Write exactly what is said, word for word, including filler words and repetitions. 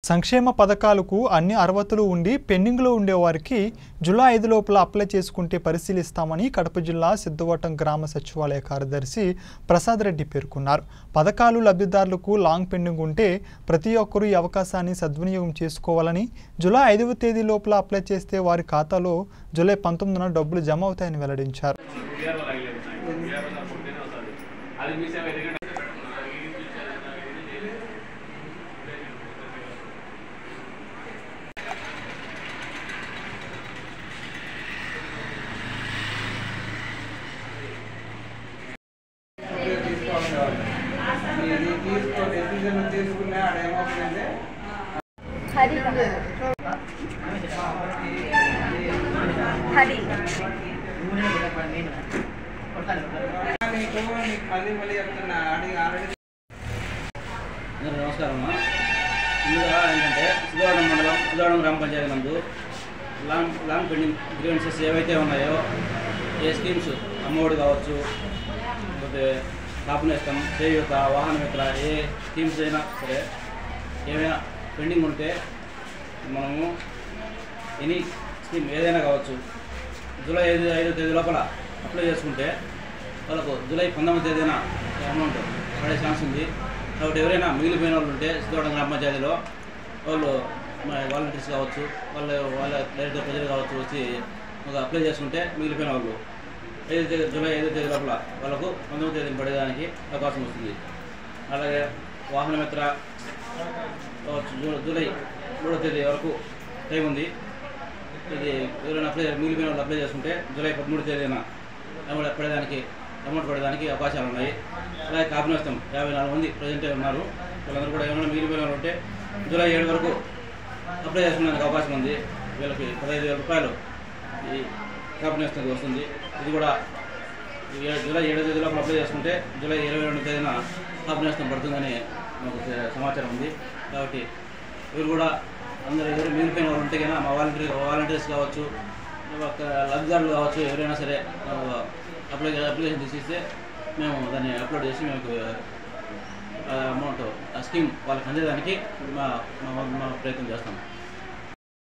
సంక్షేమ పథకాలకు అన్ని అర్హతలు ఉండి పెండింగ్లో ఉండే వారికి జూలై ఐదు లోపల అప్లై చేసుకుంటే పరిశీలిస్తామని కడప జిల్లా సిద్ధవటం గ్రామ సచివాలయ కార్యదర్శి ప్రసాద్ రెడ్డి పేర్కొన్నారు. పథకాలు లబ్ధిదారులకు లాంగ్ పెండింగ్ ఉంటే ప్రతి ఒక్కరూ ఈ అవకాశాన్ని సద్వినియోగం చేసుకోవాలని, జూలై ఐదవ తేదీ లోపల అప్లై చేస్తే వారి ఖాతాలో జూలై పంతొమ్మిదిన డబ్బులు జమ అవుతాయని వెల్లడించారు. హరి హరి నమస్కారం. ముందుగా ఏంటంటే సిద్ధవటం మండలం సిద్ధవటం గ్రామ పంచాయతీ నందు లాంగ్ లాంగ్ పెండింగ్ గ్రీవెన్సెస్ ఏవైతే ఉన్నాయో, ఏ స్కీమ్స్ అమ్మఒడి కావచ్చు, లేకపోతే కాపునేస్తం, చేయూత, వాహన మిత్ర, ఏ స్కీమ్స్ అయినా సరే ఏమైనా పెండింగ్ ఉంటే మనము ఎనీ స్కీమ్ ఏదైనా కావచ్చు జూలై ఐదు ఐదో తేదీ లోపల అప్లై చేసుకుంటే వాళ్ళకు జూలై పంతొమ్మిది తేదీన అమౌంట్ పడే ఛాన్స్ ఉంది. కాబట్టి ఎవరైనా మిగిలిపోయిన వాళ్ళు ఉంటే సిద్ధవటం గ్రామ పంచాయతీలో వాళ్ళు వాలంటీర్స్ కావచ్చు, వాళ్ళ వాళ్ళ డైరెక్టర్ ప్రజలు కావచ్చు వచ్చి ఒక అప్లై చేసుకుంటే మిగిలిపోయిన వాళ్ళు ఐదో తేదీ జూలై ఐదో తేదీ లోపల వాళ్ళకు పంతొమ్మిది తేదీని పడేదానికి అవకాశం వస్తుంది. అలాగే వాహన మిత్ర జూలై మూడో తేదీ వరకు టైం ఉంది. ఇది ఎవరైనా అప్లై మిగిలిపోయిన వాళ్ళు అప్లై చేసుకుంటే జూలై పదమూడు తేదీన అమౌంట్ పడేదానికి అమౌంట్ పడేదానికి అవకాశాలు ఉన్నాయి. అలాగే కాపునేస్తం యాభై నాలుగు మంది ప్రజెంట్ ఉన్నారు. వీళ్ళందరూ కూడా ఏమైనా మిగిలిపోయిన వాళ్ళు ఉంటే జూలై ఏడు వరకు అప్లై చేసుకునేందుకు అవకాశం ఉంది. వీళ్ళకి పదహైదు వేల రూపాయలు ఈ కాపునేస్తంకి వస్తుంది. ఇది కూడా జూలై ఏడో తేదీ లోపల అప్లై చేసుకుంటే జూలై ఇరవై రెండు తేదీన కాపునేస్తం పడుతుందని మాకు సమాచారం ఉంది. కాబట్టి వీరు కూడా అందరూ ఎవరు మిగిలిపోయిన వాళ్ళు ఉంటే కన్నా మా వాలంటీర్ వాలంటీర్స్ కావచ్చు, లబ్ధిదారులు కావచ్చు, ఎవరైనా సరే అప్లై అప్లికేషన్ తీసిస్తే మేము దాన్ని అప్లోడ్ చేసి మేము అమౌంట్ ఆ స్కీమ్ వాళ్ళకి అందేదానికి మా మా ప్రయత్నం చేస్తాం.